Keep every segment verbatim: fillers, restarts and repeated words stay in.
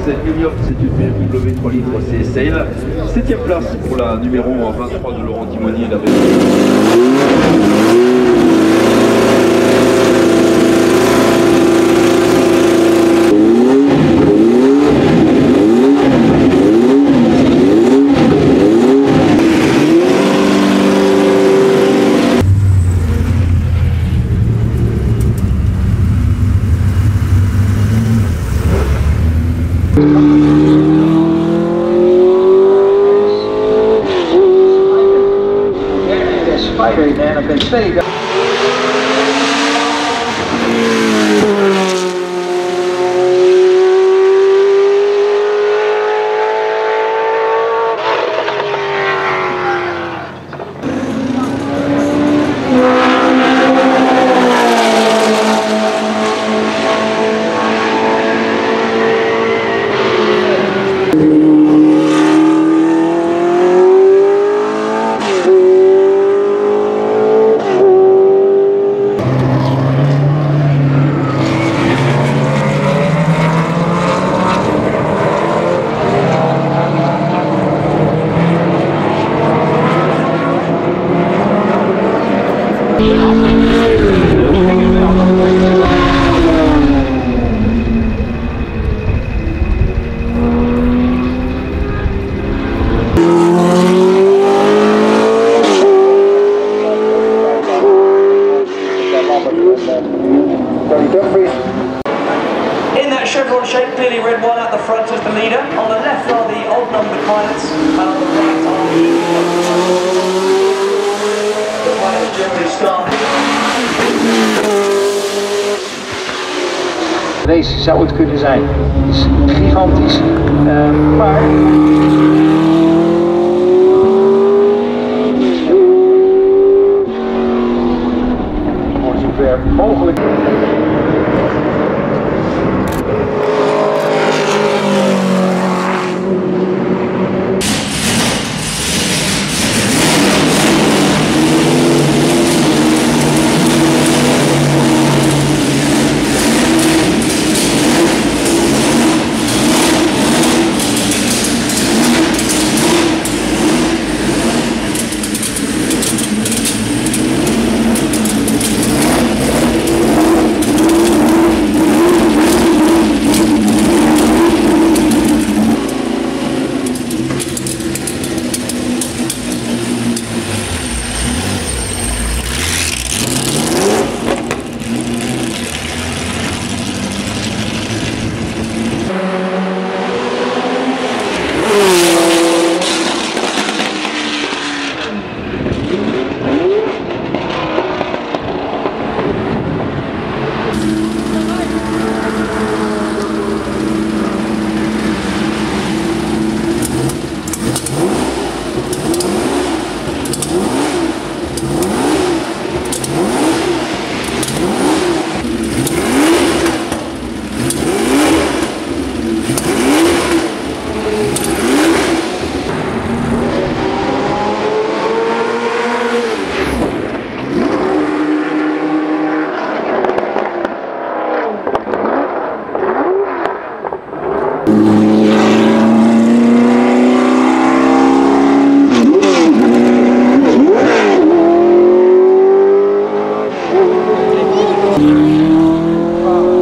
Elliott, c'est une B M W trois litres C Sail. septième place pour la numéro vingt-trois de Laurent Timonier. La Spider man, I've been steady. In that chevron shape, clearly red one at the front as the leader. On the left are the odd numbered pilots, and on the right are the pilots generally start. Race zou het kunnen zijn. Het is gigantisch, uh, maar voor zover mogelijk.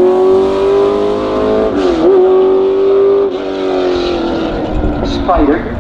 Spider.